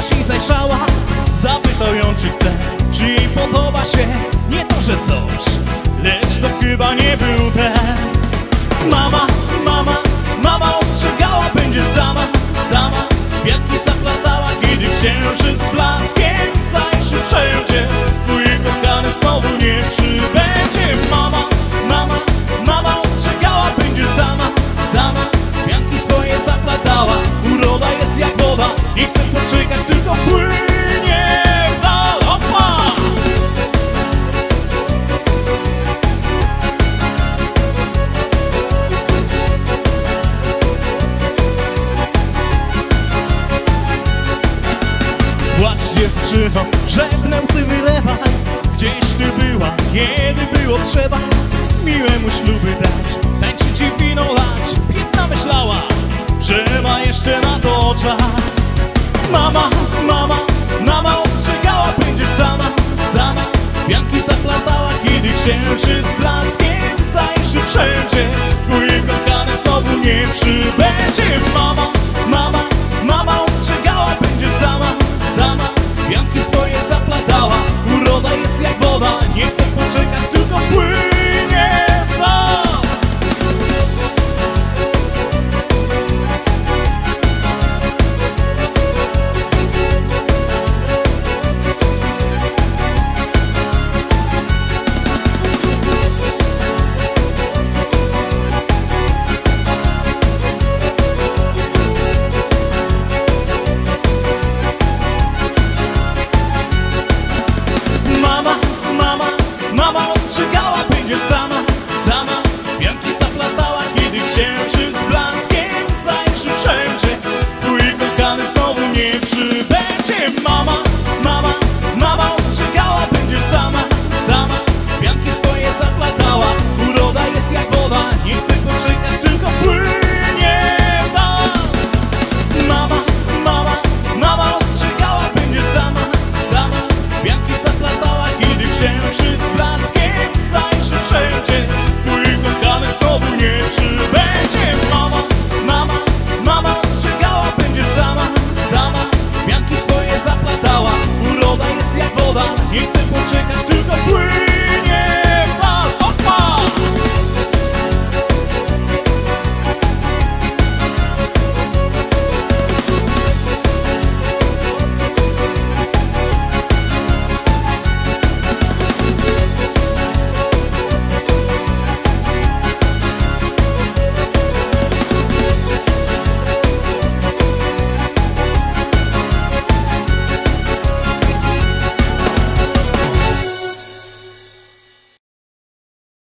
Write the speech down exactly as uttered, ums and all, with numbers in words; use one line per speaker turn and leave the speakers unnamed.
się i zajrzała. Zapytał ją, czy chce, czy jej podoba się. Nie to, że coś, lecz to chyba nie był ten. Mama, mama, mama ostrzegała, będzie sama, sama. Kwiatki zaplatała, kiedy księżyc blaskiem zajrzy wszędzie. Twój kochany znowu nie przybędzie. Mama, mama, mama ostrzegała, będzie sama, sama. Kwiatki swoje zaplatała, uroda jest jak woda. Nie chcę poczekać, tylko płynie w dal. Opa! Płacz dziewczyno, żegnam łzy wylewaj. Gdzieś ty była, kiedy było trzeba miłemu śluby dać, tańczyć i wino lać. Biedna myślała, że ma jeszcze na to czas. Mama, mama, mama ostrzegała, będziesz sama, sama. Pianki zaplatała, kiedy księżyc blaskiem zajrzy wszędzie.